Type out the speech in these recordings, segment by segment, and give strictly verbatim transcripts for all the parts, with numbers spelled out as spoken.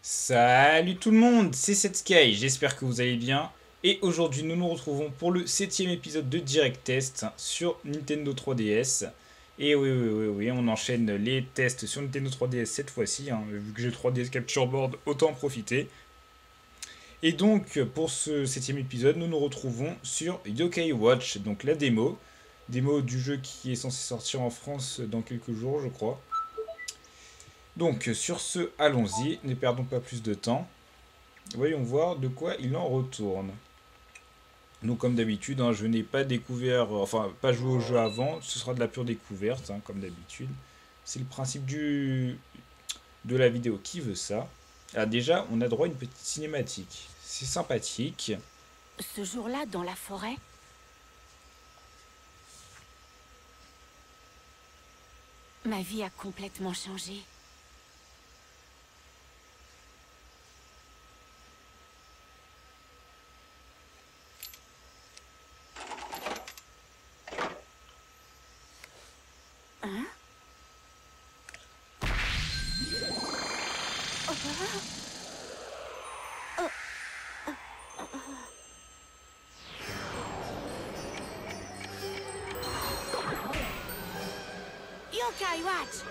Salut tout le monde, c'est Setsky, j'espère que vous allez bien. Et aujourd'hui nous nous retrouvons pour le septième épisode de Direct Test sur Nintendo trois D S. Et oui, oui, oui, oui, on enchaîne les tests sur Nintendo trois D S cette fois-ci, hein. Vu que j'ai le trois D S Capture Board, autant en profiter. Et donc pour ce septième épisode, nous nous retrouvons sur Yokai Watch, donc la démo. Démo du jeu qui est censé sortir en France dans quelques jours, je crois. Donc sur ce, allons-y, ne perdons pas plus de temps. Voyons voir de quoi il en retourne. Donc comme d'habitude, hein, je n'ai pas découvert, enfin pas joué au jeu avant, ce sera de la pure découverte, hein, comme d'habitude. C'est le principe du, de la vidéo qui veut ça. Ah, déjà, on a droit à une petite cinématique. C'est sympathique. Ce jour-là, dans la forêt, ma vie a complètement changé. Hein? Yokai Watch!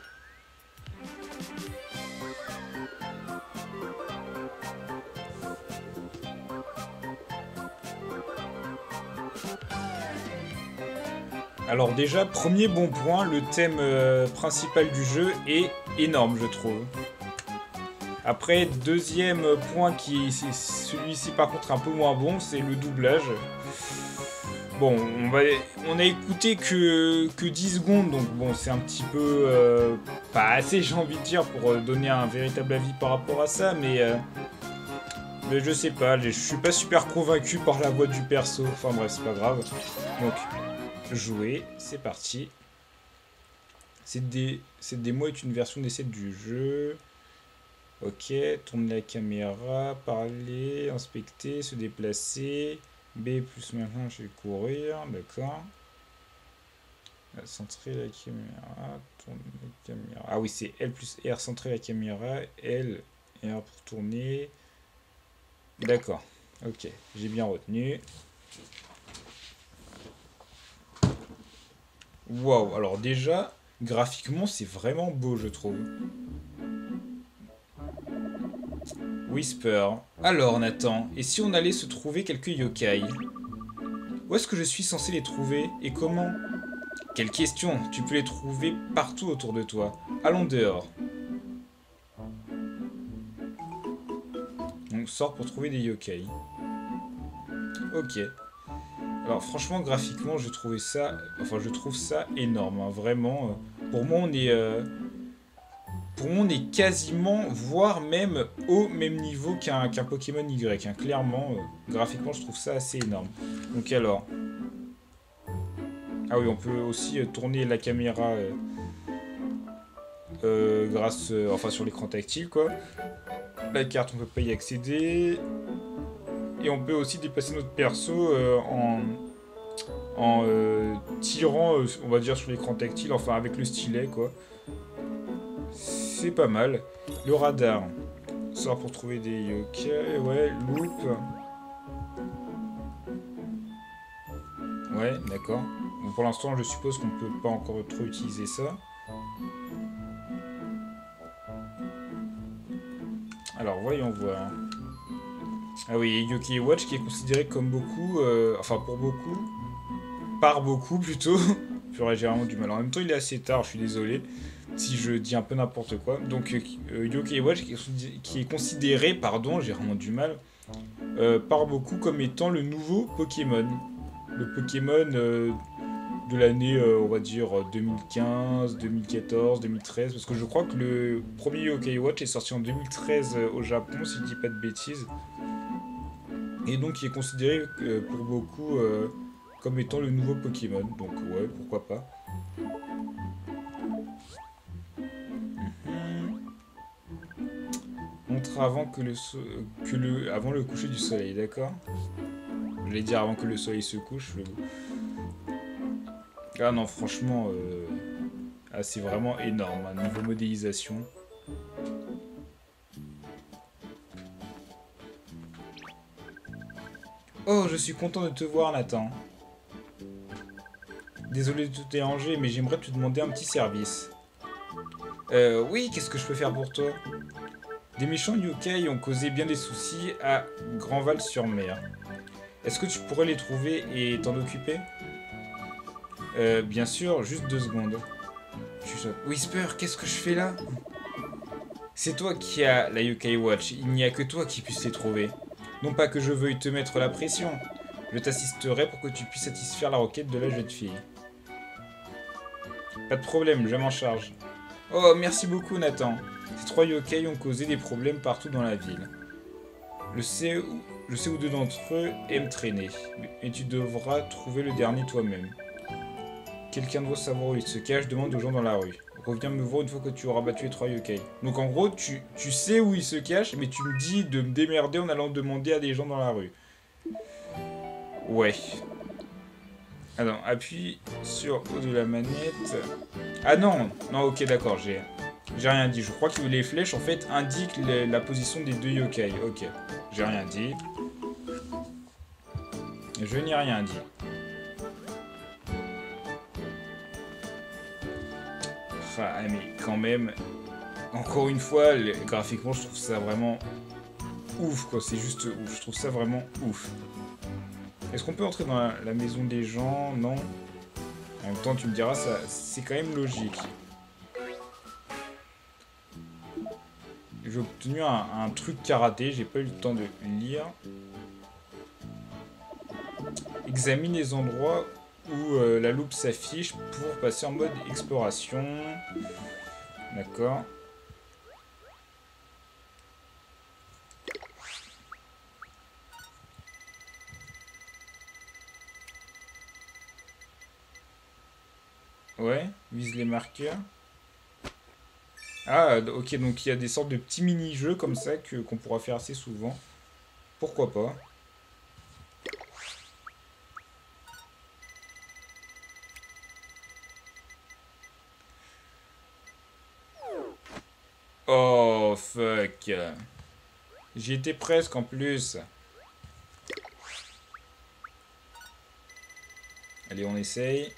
Alors déjà, premier bon point, le thème euh, principal du jeu est énorme, je trouve. Après, deuxième point qui est celui-ci par contre un peu moins bon, c'est le doublage. Bon, on, va, on a écouté que, que dix secondes, donc bon, c'est un petit peu euh, pas assez, j'ai envie de dire, pour donner un véritable avis par rapport à ça, mais, euh, mais je sais pas, je suis pas super convaincu par la voix du perso. Enfin bref, c'est pas grave. Donc, jouer, c'est parti. Cette, dé, cette démo est une version d'essai du jeu. Ok, tourner la caméra, parler, inspecter, se déplacer. B plus maintenant je vais courir, d'accord. Centrer la caméra, tourner la caméra. Ah oui, c'est L plus R, centrer la caméra, L et R pour tourner. D'accord, ok, j'ai bien retenu. Waouh, alors déjà, graphiquement c'est vraiment beau je trouve. Whisper. Alors Nathan, et si on allait se trouver quelques yokai? Où est-ce que je suis censé les trouver et comment? Quelle question, tu peux les trouver partout autour de toi. Allons dehors. Donc sort pour trouver des yokai. Ok. Alors franchement graphiquement je trouvais ça, enfin je trouve ça énorme, hein, vraiment. Pour moi on est, euh, pour moi on est quasiment, voire même au même niveau qu'un qu'un Pokémon Y. Hein. Clairement, euh, graphiquement je trouve ça assez énorme. Donc alors. Ah oui, on peut aussi euh, tourner la caméra euh, euh, grâce, euh, enfin sur l'écran tactile quoi. La carte on peut pas y accéder. Et on peut aussi déplacer notre perso euh, en, en euh, tirant, euh, on va dire sur l'écran tactile, enfin avec le stylet quoi. C'est pas mal. Le radar. Sort pour trouver des yokai, ouais, loop. Ouais, d'accord. Bon, pour l'instant, je suppose qu'on peut pas encore trop utiliser ça. Alors, voyons voir. Ah oui, Yokai Watch qui est considéré comme beaucoup, euh, enfin pour beaucoup, par beaucoup plutôt. J'aurais généralement du mal. En même temps, il est assez tard, je suis désolé si je dis un peu n'importe quoi. Donc, euh, Yokai Watch qui est, qui est considéré, pardon, j'ai vraiment du mal, euh, par beaucoup comme étant le nouveau Pokémon. Le Pokémon euh, de l'année, euh, on va dire, deux mille quinze, deux mille quatorze, deux mille treize. Parce que je crois que le premier Yokai Watch est sorti en deux mille treize euh, au Japon, si je dis pas de bêtises. Et donc il est considéré euh, pour beaucoup euh, comme étant le nouveau Pokémon. Donc ouais, pourquoi pas. Montre avant que le, so que le avant le coucher du soleil, d'accord. Je vais dire avant que le soleil se couche. Le... Ah non, franchement, euh... ah, c'est vraiment énorme, hein, niveau modélisation. Oh, je suis content de te voir, Nathan. Désolé de te déranger, mais j'aimerais te demander un petit service. Euh, oui, qu'est-ce que je peux faire pour toi? Des méchants yokai ont causé bien des soucis à Grandval-sur-Mer. Est-ce que tu pourrais les trouver et t'en occuper? Euh, bien sûr, juste deux secondes. Chuchote. Whisper, qu'est-ce que je fais là? C'est toi qui as la Yokai Watch, il n'y a que toi qui puisse les trouver. Non pas que je veuille te mettre la pression, je t'assisterai pour que tu puisses satisfaire la requête de la jeune fille. Pas de problème, je m'en charge. Oh, merci beaucoup Nathan. Ces trois yokai ont causé des problèmes partout dans la ville. Je sais où, je sais où deux d'entre eux aiment traîner, et tu devras trouver le dernier toi-même. Quelqu'un doit savoir où il se cache, demande aux gens dans la rue. Reviens me voir une fois que tu auras battu les trois yokai. Donc en gros, tu, tu sais où il se cache, mais tu me dis de me démerder en allant demander à des gens dans la rue. Ouais. Alors, appuie sur haut de la manette. Ah non, non, ok, d'accord, j'ai j'ai rien dit. Je crois que les flèches, en fait, indiquent les, la position des deux yokai. Ok, j'ai rien dit. Je n'ai rien dit. Ah, mais quand même, encore une fois, les, graphiquement, je trouve ça vraiment ouf, quoi. C'est juste ouf. Je trouve ça vraiment ouf. Est-ce qu'on peut entrer dans la, la maison des gens? Non. En même temps, tu me diras, ça, c'est quand même logique. J'ai obtenu un, un truc karaté, j'ai pas eu le temps de lire. Examine les endroits où euh, la loupe s'affiche pour passer en mode exploration. D'accord. Ouais, vise les marqueurs. Ah, ok, donc il y a des sortes de petits mini-jeux comme ça que qu'on pourra faire assez souvent. Pourquoi pas? Oh, fuck. J'y étais presque en plus. Allez, on essaye.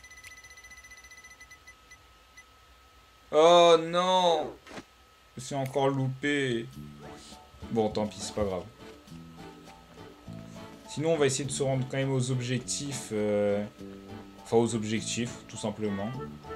Oh non! Je me suis encore loupé. Bon, tant pis, c'est pas grave. Sinon, on va essayer de se rendre quand même aux objectifs. Euh... Enfin, aux objectifs, tout simplement.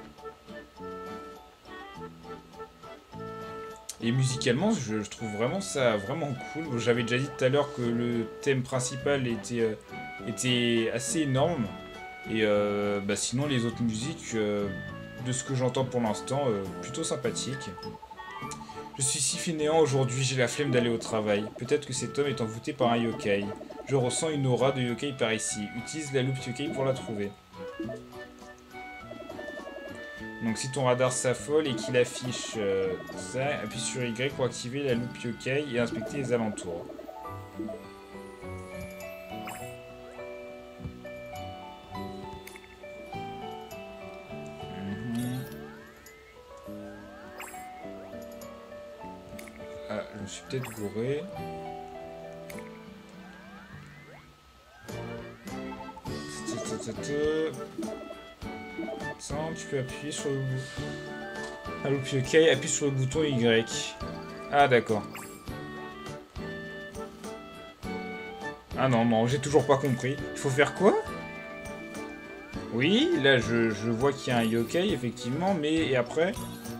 Et musicalement, je, je trouve vraiment ça vraiment cool. J'avais déjà dit tout à l'heure que le thème principal était, euh, était assez énorme. Et euh, bah, sinon, les autres musiques, euh, de ce que j'entends pour l'instant, euh, plutôt sympathiques. Je suis si fainéant aujourd'hui, j'ai la flemme d'aller au travail. Peut-être que cet homme est envoûté par un yokai. Je ressens une aura de yokai par ici. Utilise la loupe yokai pour la trouver. Donc si ton radar s'affole et qu'il affiche euh, ça, appuie sur Y pour activer la loupe yokai et inspecter les alentours. Mhm. Ah, je me suis peut-être gouré. Attends, tu peux appuyer sur le bouton. La loupe yokai, appuie sur le bouton Y. Ah d'accord. Ah non, non, j'ai toujours pas compris. Il faut faire quoi? Oui, là je, je vois qu'il y a un yokai, effectivement, mais et après?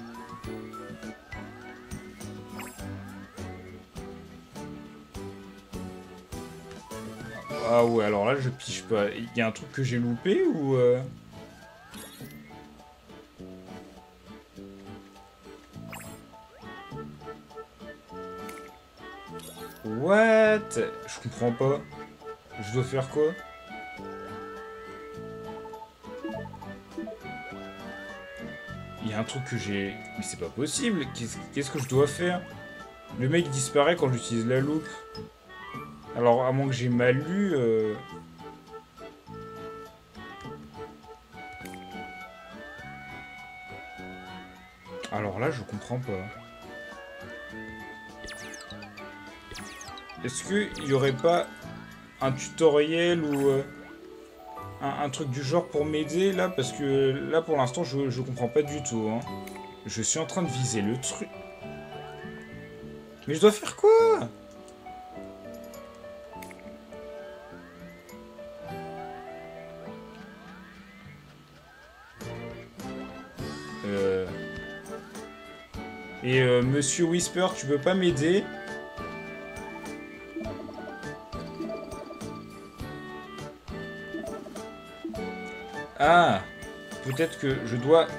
Ah ouais, alors là je piche pas. Il y a un truc que j'ai loupé ou... Euh... What? Je comprends pas. Je dois faire quoi? Il y a un truc que j'ai... Mais c'est pas possible. Qu'est-ce qu'est-ce que je dois faire? Le mec disparaît quand j'utilise la loupe. Alors, à moins que j'ai mal lu... Euh... Alors là, je comprends pas. Est-ce qu'il y aurait pas un tutoriel ou euh, un, un truc du genre pour m'aider là, parce que là pour l'instant je, je comprends pas du tout. Hein. Je suis en train de viser le truc. Mais je dois faire quoi? Euh... Et euh, Monsieur Whisper, tu peux pas m'aider? Ah, peut-être que je dois...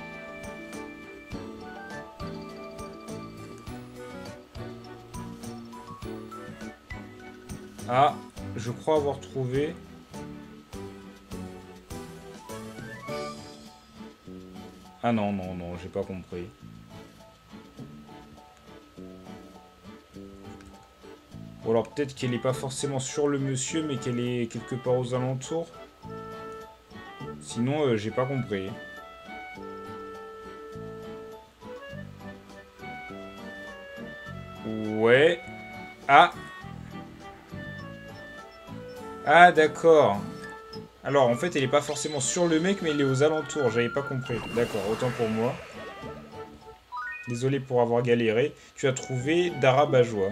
Ah, je crois avoir trouvé... Ah non, non, non, j'ai pas compris. Ou alors peut-être qu'elle est pas forcément sur le monsieur, mais qu'elle est quelque part aux alentours. Sinon, euh, j'ai pas compris. Ouais. Ah. Ah, d'accord. Alors, en fait, elle est pas forcément sur le mec, mais elle est aux alentours. J'avais pas compris. D'accord, autant pour moi. Désolé pour avoir galéré. Tu as trouvé Dara Bajois.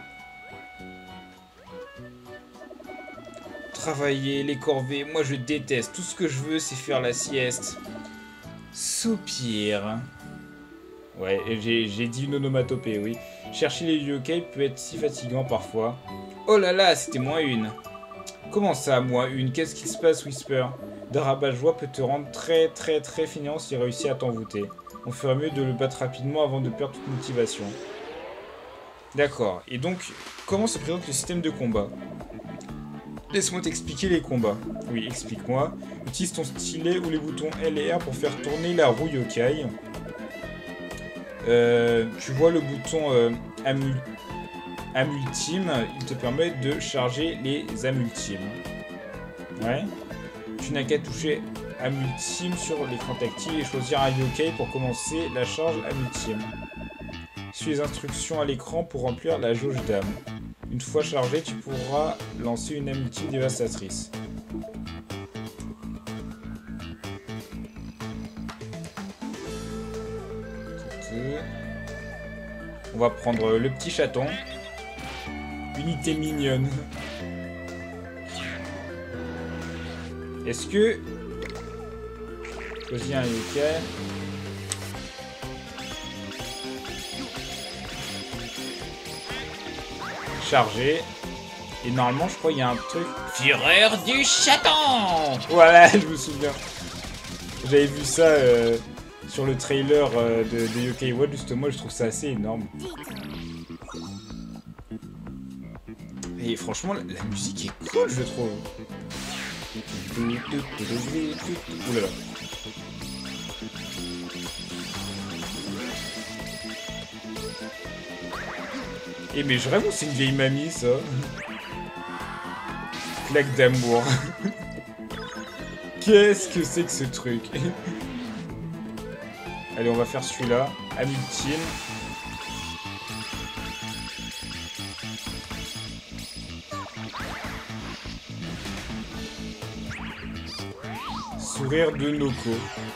Travailler, les corvées, moi je déteste. Tout ce que je veux, c'est faire la sieste. Soupir. Ouais, j'ai dit une onomatopée, oui. Chercher les yokai peut être si fatigant parfois. Oh là là, c'était moins une. Comment ça, moins une? Qu'est-ce qui se passe, Whisper? Dara Bajois peut te rendre très très très fainéant s'il réussit à t'envoûter. On ferait mieux de le battre rapidement avant de perdre toute motivation. D'accord. Et donc, comment se présente le système de combat? Laisse-moi t'expliquer les combats. Oui, explique-moi. Utilise ton stylet ou les boutons L et R pour faire tourner la roue yokai. Euh, tu vois le bouton euh, Amul Amultime, il te permet de charger les Amultimes. Ouais. Tu n'as qu'à toucher Amultime sur l'écran tactile et choisir un yokai pour commencer la charge Amultime. Suis les instructions à l'écran pour remplir la jauge d'âme. Une fois chargé, tu pourras lancer une amultime dévastatrice. On va prendre le petit chaton. Unité mignonne. Est-ce que... Choisis un yokai. Chargé. Et normalement, je crois qu'il y a un truc... Fureur du chaton. Voilà, je me souviens. J'avais vu ça euh, sur le trailer euh, de, de Yokai Watch, justement, je trouve ça assez énorme. Et franchement, la, la musique est cool, je trouve. Ouh là là. Eh mais vraiment c'est une vieille mamie ça. Claque d'amour. Qu'est-ce que c'est que ce truc? Allez, on va faire celui-là. Amultime. Sourire de Noko.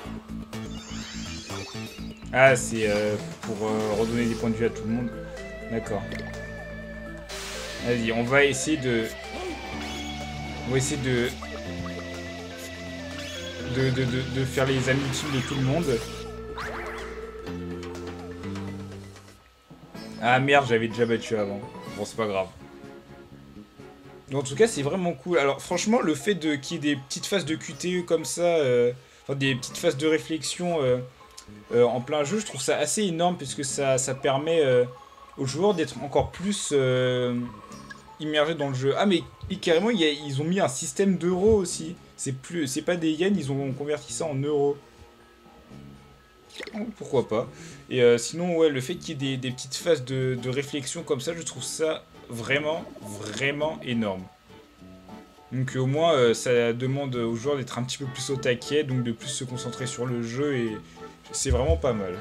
Ah, c'est euh, pour euh, redonner des points de vue à tout le monde. D'accord. Vas-y, on va essayer de... On va essayer de... De, de, de, de faire les amultimes de tout le monde. Ah merde, j'avais déjà battu avant. Bon, c'est pas grave. En tout cas, c'est vraiment cool. Alors, franchement, le fait de qu'il y ait des petites phases de Q T E comme ça, euh, enfin, des petites phases de réflexion euh, euh, en plein jeu, je trouve ça assez énorme, puisque ça, ça permet euh, aux joueurs d'être encore plus euh, immergés dans le jeu. Ah, mais et carrément, y a, ils ont mis un système d'euros aussi. C'est plus, c'est pas des yens, ils ont converti ça en euros. Oh, pourquoi pas. Et euh, sinon, ouais, le fait qu'il y ait des, des petites phases de, de réflexion comme ça, je trouve ça vraiment, vraiment énorme. Donc au moins, euh, ça demande aux joueurs d'être un petit peu plus au taquet, donc de plus se concentrer sur le jeu, et c'est vraiment pas mal.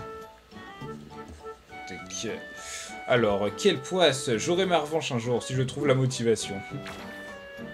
Donc, alors, quelle poisse! J'aurai ma revanche un jour, si je trouve la motivation.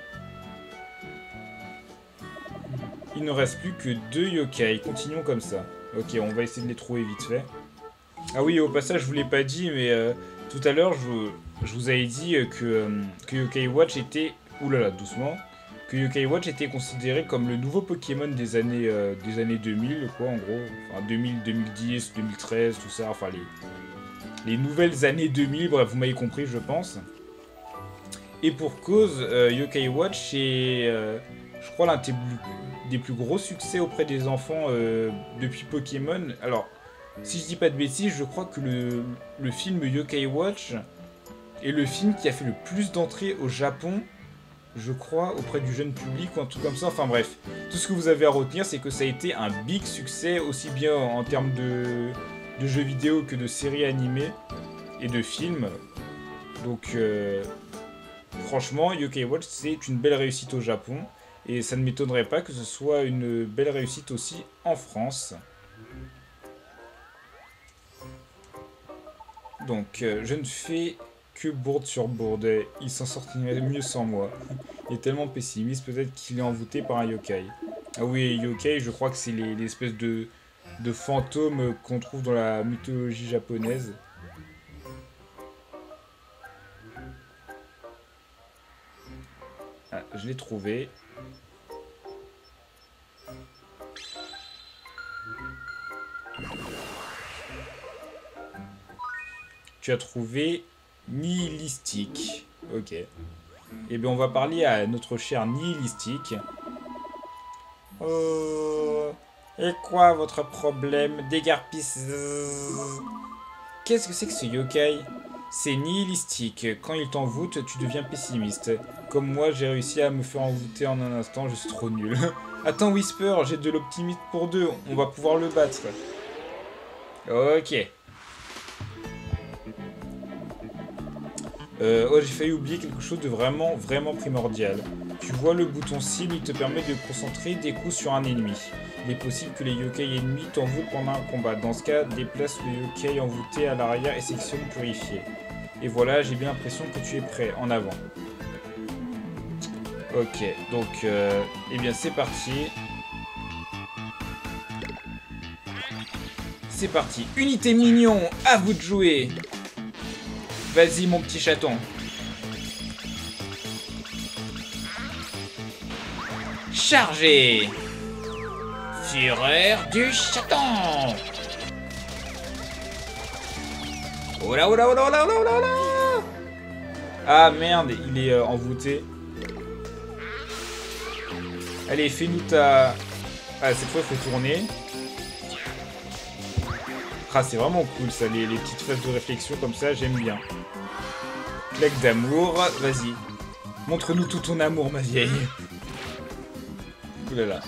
il ne reste plus que deux yokai. Continuons comme ça. Ok, on va essayer de les trouver vite fait. Ah oui, au passage, je vous l'ai pas dit, mais euh, tout à l'heure, je, je vous avais dit que, euh, que Yokai Watch était... Oulala, doucement. Que Yokai Watch était considéré comme le nouveau Pokémon des années, euh, des années deux mille, quoi, en gros. Enfin, deux mille, deux mille dix, deux mille treize, tout ça. Enfin, les, les nouvelles années deux mille, bref, vous m'avez compris, je pense. Et pour cause, euh, Yokai Watch est, euh, je crois, l'un des, des plus gros succès auprès des enfants euh, depuis Pokémon. Alors, si je dis pas de bêtises, je crois que le, le film Yokai Watch est le film qui a fait le plus d'entrées au Japon, je crois, auprès du jeune public ou un truc comme ça. Enfin bref, tout ce que vous avez à retenir, c'est que ça a été un big succès, aussi bien en termes de, de jeux vidéo que de séries animées et de films. Donc, euh, franchement, Yokai Watch, c'est une belle réussite au Japon. Et ça ne m'étonnerait pas que ce soit une belle réussite aussi en France. Donc, euh, je ne fais que bourde sur bourde. Il s'en sortirait mieux sans moi. Il est tellement pessimiste, peut-être qu'il est envoûté par un yokai. Ah oui, yokai, je crois que c'est l'espèce de, de fantôme qu'on trouve dans la mythologie japonaise. Ah, je l'ai trouvé. Tu as trouvé nihilistique. Ok. Eh bien, on va parler à notre cher nihilistique. Oh, et quoi votre problème? Dégarpisse. Qu'est-ce que c'est que ce yokai? C'est nihilistique. Quand il t'envoûte, tu deviens pessimiste. Comme moi, j'ai réussi à me faire envoûter en un instant, je suis trop nul. Attends, Whisper, j'ai de l'optimisme pour deux. On va pouvoir le battre. Ok. Euh, oh, j'ai failli oublier quelque chose de vraiment, vraiment primordial. Tu vois le bouton cible, il te permet de concentrer des coups sur un ennemi. Il est possible que les yokai ennemis t'envoûtent pendant un combat. Dans ce cas, déplace le yokai envoûté à l'arrière et sélectionne purifier. Et voilà, j'ai bien l'impression que tu es prêt. En avant. Ok, donc, euh, eh bien c'est parti. C'est parti. Unité mignon, à vous de jouer. Vas-y mon petit chaton. Chargez. Fureur du chaton. Oh là oh là oh là oh là oh là oh là. Ah merde, il est euh, envoûté. Allez, fais-nous ta... Ah, cette fois, il faut tourner. Ah, c'est vraiment cool ça, les, les petites phases de réflexion comme ça, j'aime bien. Claque d'amour, vas-y. Montre-nous tout ton amour, ma vieille. Oulala.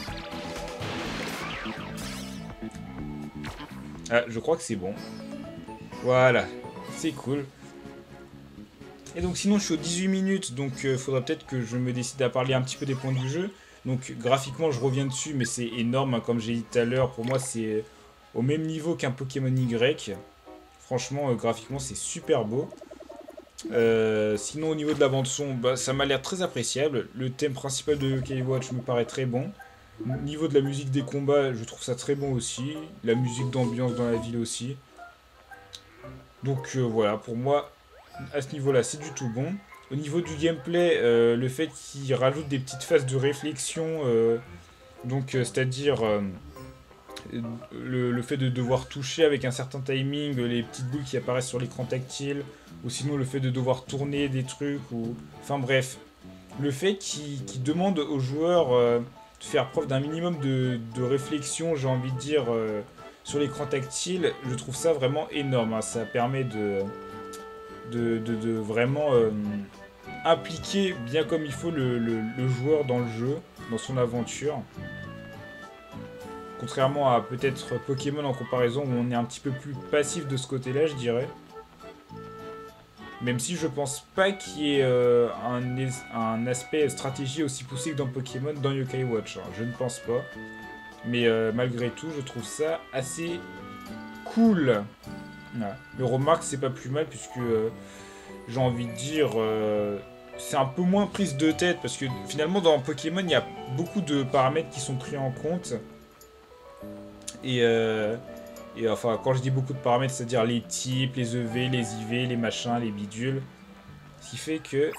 Ah, je crois que c'est bon. Voilà, c'est cool. Et donc sinon, je suis aux dix-huit minutes, donc il euh, faudra peut-être que je me décide à parler un petit peu des points du jeu. Donc graphiquement, je reviens dessus, mais c'est énorme, hein, comme j'ai dit tout à l'heure. Pour moi, c'est au même niveau qu'un Pokémon Y. Franchement, euh, graphiquement, c'est super beau. Euh, sinon, au niveau de la bande-son, bah, ça m'a l'air très appréciable. Le thème principal de Yokai Watch me paraît très bon. Au niveau de la musique des combats, je trouve ça très bon aussi. La musique d'ambiance dans la ville aussi. Donc euh, voilà, pour moi, à ce niveau-là, c'est du tout bon. Au niveau du gameplay, euh, le fait qu'il rajoute des petites phases de réflexion, euh, donc euh, c'est-à-dire euh, le, le fait de devoir toucher avec un certain timing les petites boules qui apparaissent sur l'écran tactile, ou sinon le fait de devoir tourner des trucs, ou enfin bref, le fait qu'il qu'il demande aux joueurs euh, de faire preuve d'un minimum de, de réflexion, j'ai envie de dire, euh, sur l'écran tactile, je trouve ça vraiment énorme, hein. Ça permet de... De, de, de vraiment euh, impliquer bien comme il faut le, le, le joueur dans le jeu, dans son aventure. Contrairement à peut-être Pokémon en comparaison où on est un petit peu plus passif de ce côté-là, je dirais. Même si je pense pas qu'il y ait euh, un, un aspect stratégie aussi poussé que dans Pokémon dans Yokai Watch. Je ne pense pas. Mais euh, malgré tout, je trouve ça assez cool. Voilà. Le remarque, c'est pas plus mal puisque euh, j'ai envie de dire, euh, c'est un peu moins prise de tête, parce que finalement, dans Pokémon, il y a beaucoup de paramètres qui sont pris en compte. Et, euh, et enfin, quand je dis beaucoup de paramètres, c'est-à-dire les types, les E V, les I V, les machins, les bidules. Ce qui fait que...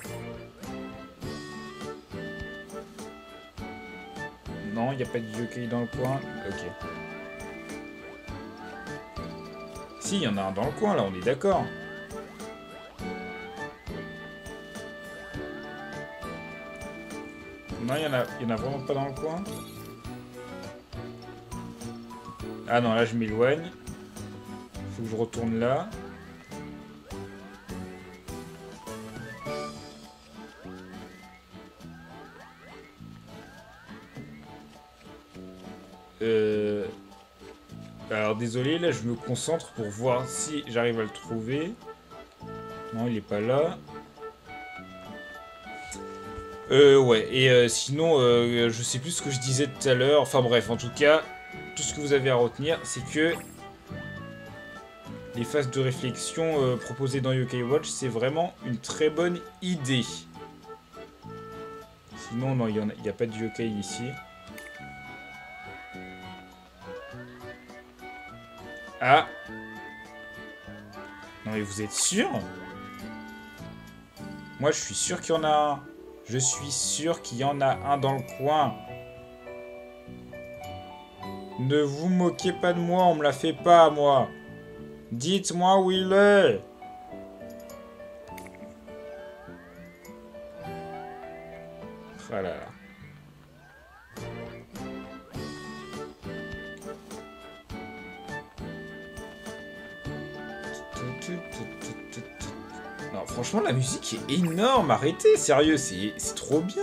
Non, il n'y a pas de yokai dans le coin. Ok. Si, il y en a un dans le coin, là, on est d'accord. Non, il y en a, il y en a vraiment pas dans le coin. Ah non, là, je m'éloigne. Faut que je retourne là. Euh... Alors désolé, là je me concentre pour voir si j'arrive à le trouver. Non, il est pas là. Euh ouais, et euh, sinon euh, je sais plus ce que je disais tout à l'heure. Enfin bref, en tout cas, tout ce que vous avez à retenir, c'est que les phases de réflexion euh, proposées dans Yokai Watch, c'est vraiment une très bonne idée. Sinon, non, il n'y a, a pas de yokai ici. Ah. Non mais vous êtes sûr? Moi je suis sûr qu'il y en a un. Je suis sûr qu'il y en a un dans le coin. Ne vous moquez pas de moi, on me la fait pas moi. Dites-moi où il est. Ah là là. Non, franchement, la musique est énorme. Arrêtez, sérieux, c'est trop bien.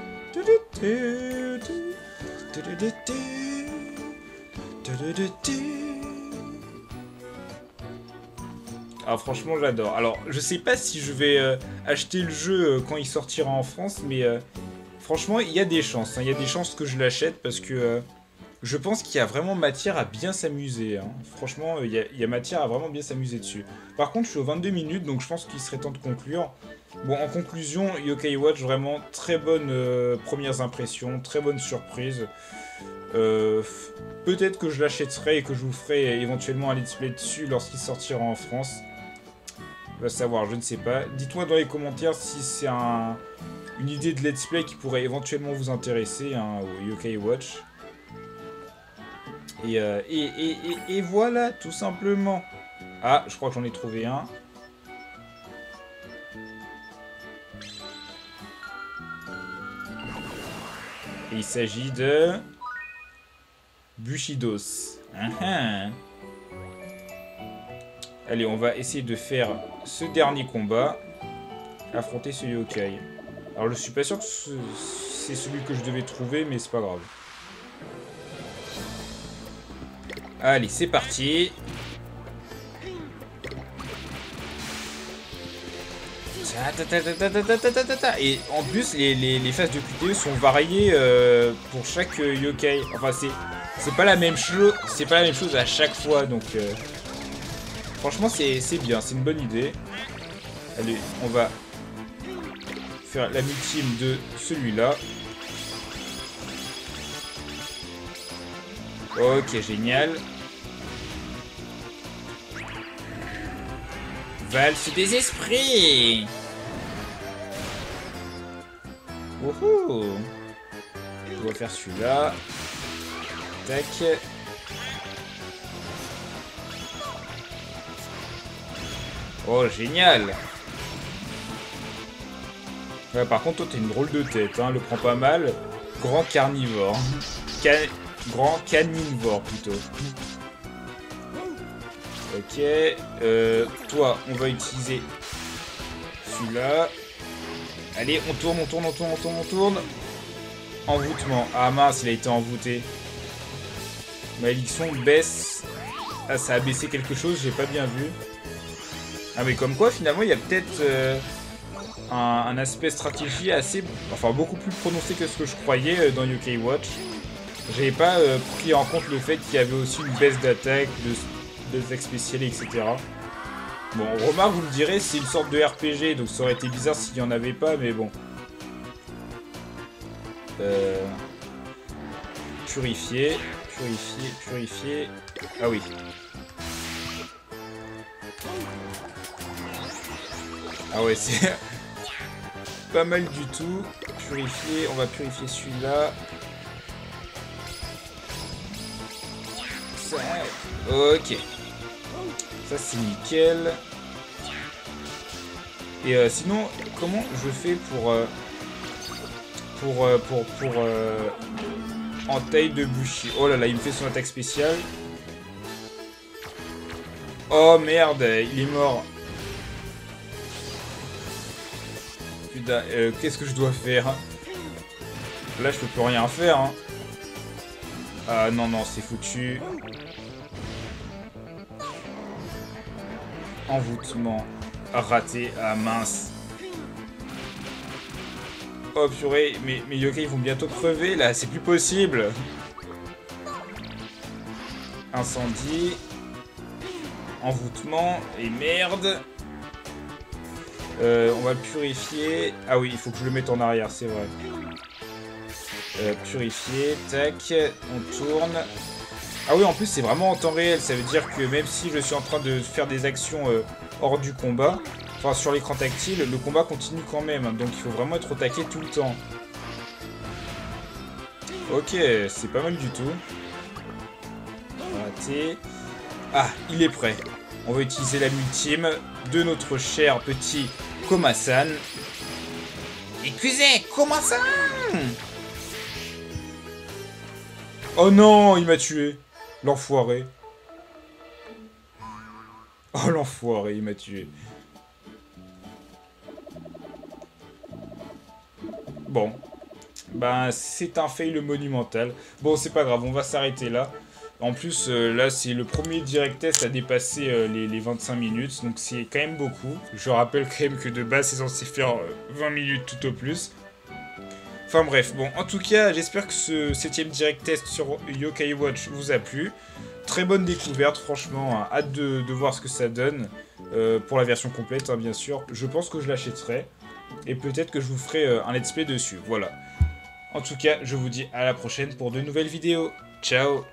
Ah, franchement, j'adore. Alors, je sais pas si je vais euh, acheter le jeu euh, quand il sortira en France, mais euh, franchement, il y a des chances. Hein. Il y a des chances que je l'achète parce que... Euh, je pense qu'il y a vraiment matière à bien s'amuser. Hein. Franchement, il y, a, il y a matière à vraiment bien s'amuser dessus. Par contre, je suis aux vingt-deux minutes, donc je pense qu'il serait temps de conclure. Bon, en conclusion, Yokai Watch, vraiment très bonnes euh, premières impressions, très bonne surprise. Euh, Peut-être que je l'achèterai et que je vous ferai éventuellement un let's play dessus lorsqu'il sortira en France. On va savoir, je ne sais pas. Dites-moi dans les commentaires si c'est un, une idée de let's play qui pourrait éventuellement vous intéresser, hein, au Yokai Watch. Et, euh, et, et, et, et voilà, tout simplement. Ah, je crois que j'en ai trouvé un. Et il s'agit de... Bushidos. Uh-huh. Allez, on va essayer de faire ce dernier combat. Affronter ce yokai. Alors, je suis pas sûr que c'est celui que je devais trouver, mais c'est pas grave. Allez, c'est parti. Et en plus, les, les, les phases de Q T E sont variées euh, pour chaque euh, yokai. Enfin, c'est c'est pas la même chose. C'est pas la même chose à chaque fois. Donc, euh, franchement, c'est bien. C'est une bonne idée. Allez, on va faire la multime de celui-là. Ok, génial. Valse des esprits. Wouhou. On va faire celui-là. Tac. Oh, génial. Ouais, par contre, toi, t'as une drôle de tête, hein. Le prends pas mal. Grand carnivore. Can... Grand carnivore, plutôt. Ok, euh, toi, on va utiliser celui-là. Allez, on tourne, on tourne, on tourne, on tourne, on tourne. Envoûtement. Ah mince, il a été envoûté. Malédiction baisse. Ah, ça a baissé quelque chose, j'ai pas bien vu. Ah, mais comme quoi, finalement, il y a peut-être euh, un, un aspect stratégie assez... Enfin, beaucoup plus prononcé que ce que je croyais euh, dans Yokai Watch. J'avais pas euh, pris en compte le fait qu'il y avait aussi une baisse d'attaque, de... des attaques spéciales, et cetera. Bon, remarque, vous me direz, c'est une sorte de R P G, donc ça aurait été bizarre s'il n'y en avait pas, mais bon. Euh... Purifier, purifier, purifier... Ah oui. Ah ouais, c'est pas mal du tout. Purifier, on va purifier celui-là. Ça... Ok. Ça c'est nickel. Et euh, sinon, comment je fais pour... Euh, pour... Euh, pour... pour... Euh, en taille de Bushi. Oh là là, il me fait son attaque spéciale. Oh merde, il est mort. Putain, euh, qu'est-ce que je dois faire? Là, je peux plus rien faire. Hein. Ah non, non, c'est foutu. Envoûtement. Raté. Ah mince. Oh purée, mais mes yokai vont bientôt crever là, c'est plus possible. Incendie. Envoûtement. Et merde. Euh, on va le purifier. Ah oui, il faut que je le mette en arrière, c'est vrai. Euh, purifier, tac, on tourne. Ah oui, en plus c'est vraiment en temps réel, ça veut dire que même si je suis en train de faire des actions euh, hors du combat, enfin sur l'écran tactile, le combat continue quand même, donc il faut vraiment être au taquet tout le temps. Ok, c'est pas mal du tout. Raté. Ah, il est prêt. On va utiliser la ultime de notre cher petit Koma-san. Écoutez, Koma-san! Oh non, il m'a tué. L'enfoiré. Oh l'enfoiré, il m'a tué. Bon. Ben, c'est un fail monumental. Bon, c'est pas grave, on va s'arrêter là. En plus, euh, là, c'est le premier direct test à dépasser euh, les, les vingt-cinq minutes. Donc, c'est quand même beaucoup. Je rappelle quand même que de base, c'est censé faire euh, vingt minutes tout au plus. Enfin bref, bon, en tout cas, j'espère que ce septième direct test sur Yokai Watch vous a plu. Très bonne découverte, franchement, hein, hâte de, de voir ce que ça donne. Euh, pour la version complète, hein, bien sûr. Je pense que je l'achèterai. Et peut-être que je vous ferai euh, un let's play dessus, voilà. En tout cas, je vous dis à la prochaine pour de nouvelles vidéos. Ciao!